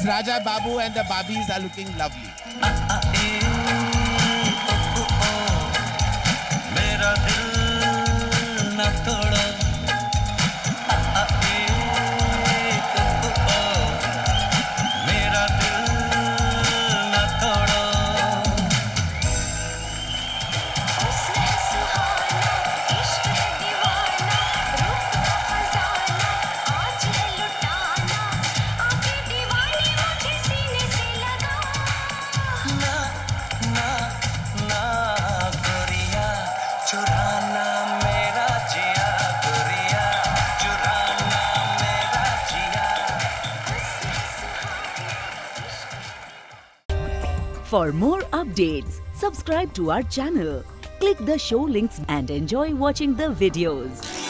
Raja Babu and the Babis are looking lovely. मेरा दिल न तोड़ो, मेरा दिल न तोड़ो। उसने सुहाना, इश्क है दीवाना, रूप का खजाना, आज है लुटाना, आके दीवानी मुझे सीने से लगा। ना ना ना गोरिया, चुराना मेरा जिया, गोरिया चुराना मेरा जिया। For more updates, subscribe to our channel, click the show links and enjoy watching the videos.